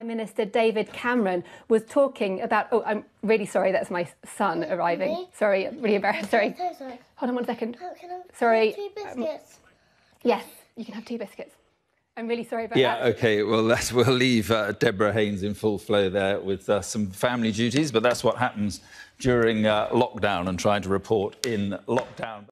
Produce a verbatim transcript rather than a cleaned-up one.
Minister David Cameron was talking about... Oh, I'm really sorry, that's my son arriving. Me? Sorry, really embarrassed. Sorry. So sorry. Hold on one second. How can I Sorry. have two biscuits? Um, yes, you can have two biscuits. I'm really sorry about yeah, that. Yeah, OK, well, that's, we'll leave uh, Deborah Haynes in full flow there with uh, some family duties, but that's what happens during uh, lockdown and trying to report in lockdown.